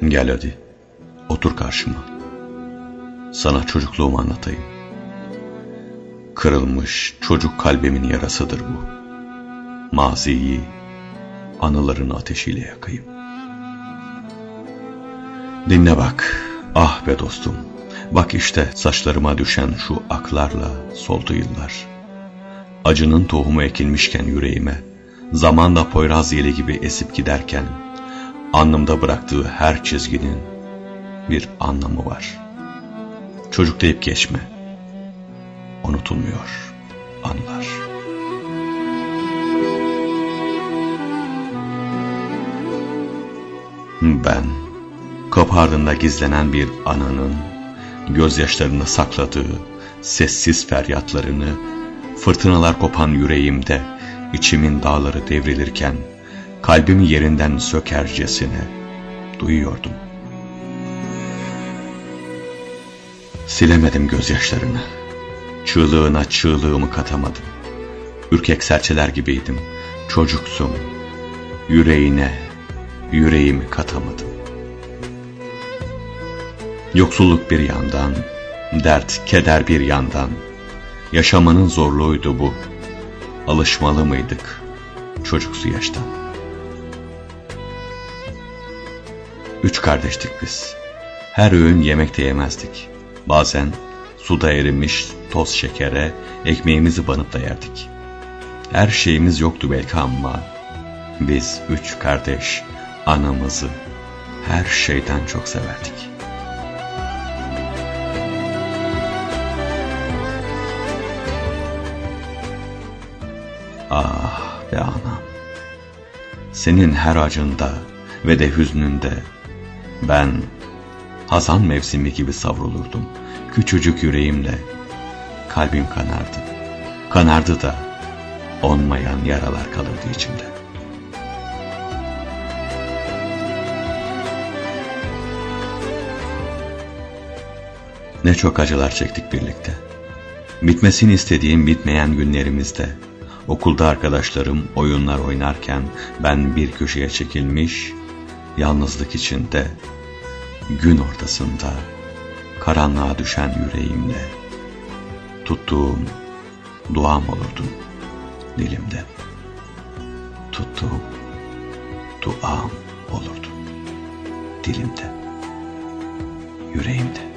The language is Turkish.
Gel hadi, otur karşıma. Sana çocukluğumu anlatayım. Kırılmış çocuk kalbimin yarasıdır bu. Maziyi anıların ateşiyle yakayım. Dinle bak, ah be dostum. Bak işte saçlarıma düşen şu aklarla soldu yıllar. Acının tohumu ekilmişken yüreğime, zamanda poyraz yeli gibi esip giderken, alnımda bıraktığı her çizginin bir anlamı var. Çocuk deyip geçme, unutulmuyor anılar. Ben, kapı ardında gizlenen bir ananın gözyaşlarını sakladığı sessiz feryatlarını, fırtınalar kopan yüreğimde içimin dağları devrilirken kalbimi yerinden sökercesine duyuyordum. Silemedim gözyaşlarını, çığlığına çığlığımı katamadım. Ürkek serçeler gibiydim, çocuktum, yüreğine yüreğimi katamadım. Yoksulluk bir yandan, dert, keder bir yandan, yaşamanın zorluğuydu bu. Alışmalı mıydık çocuksu yaştan? 3 kardeştik biz. Her öğün yemekte yemezdik. Bazen suda erimiş toz şekere ekmeğimizi banıp da yerdik. Her şeyimiz yoktu belki ama biz 3 kardeş anamızı her şeyden çok severdik. Ah be anam, senin her acında ve de hüznünde ben hazan mevsimi gibi savrulurdum. Küçücük yüreğimle kalbim kanardı. Kanardı da onmayan yaralar kalırdı içimde. Ne çok acılar çektik birlikte. Bitmesini istediğim bitmeyen günlerimizde. Okulda arkadaşlarım oyunlar oynarken ben bir köşeye çekilmiş, yalnızlık içinde, gün ortasında, karanlığa düşen yüreğimle tuttuğum duam olurdun dilimde. Tuttuğum duam olurdun dilimde, yüreğimde.